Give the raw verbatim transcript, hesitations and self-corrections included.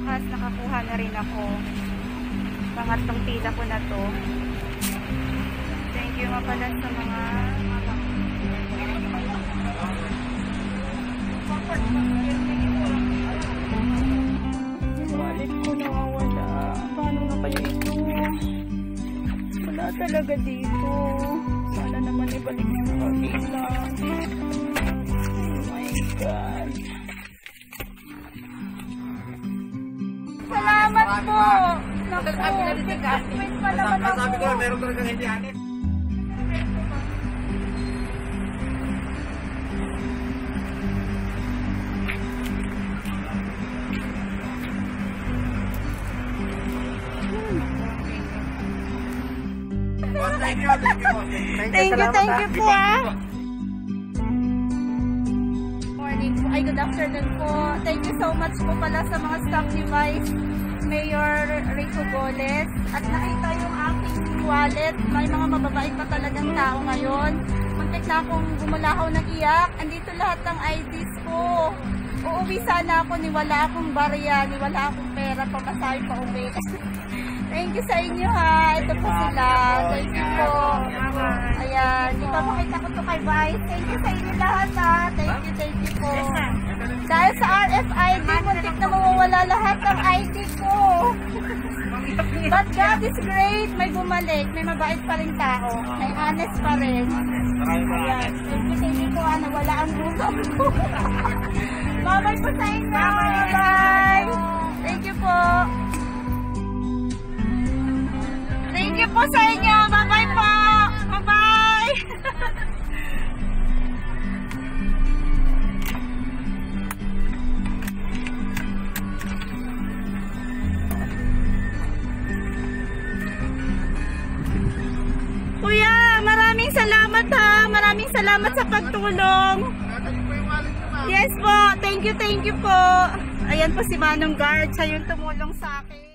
wakas nakakuha na rin ako. Pangatlong pila ko na to. Thank you nga pala sa mga wallet ko nawawala. Paano nga kaya ito? Wala talaga dito. Sana naman ibalik sa kabila. Oh my God. Salamat po! Naku, wait pa naman ako. Sabi ko, meron talagang hindi hanip. Thank you, thank you. Thank you, thank you po ah. Morning po, ay good afternoon po. Thank you so much po pala sa mga staff ni Vice Mayor Rico Goles. At nakita yung aking wallet. May mga mababait pa talagang tao ngayon. Muntik na akong gumulahaw ng iyak. Andito lahat ng I Ds ko. Uuwi sana ako ni wala akong barya, ni wala akong pera, pamasahe pa uwi. Thank you sa inyo ha. Ito po sila. Thank you po. Ayan. Ipapakita ko to kay Vice. Thank you sa inyo lahat ha. Thank you, thank you po. Dahil sa R F I D, muntik na mawawala lahat ng I D ko. But God is great. May bumalik. May mabait pa rin tao. May honest pa rin. Ayan. Thank you, thank you po ha. Nawala ang gutom ko. Bye-bye po sa inyo. Bye-bye. Thank you po. Thank you po sa inyo. Bye-bye po. Bye-bye. Kuya, maraming salamat ha. Maraming salamat sa pagtulong. Yes po. Thank you, thank you po. Ayan po si Manong Guard. Siya yung tumulong sa akin.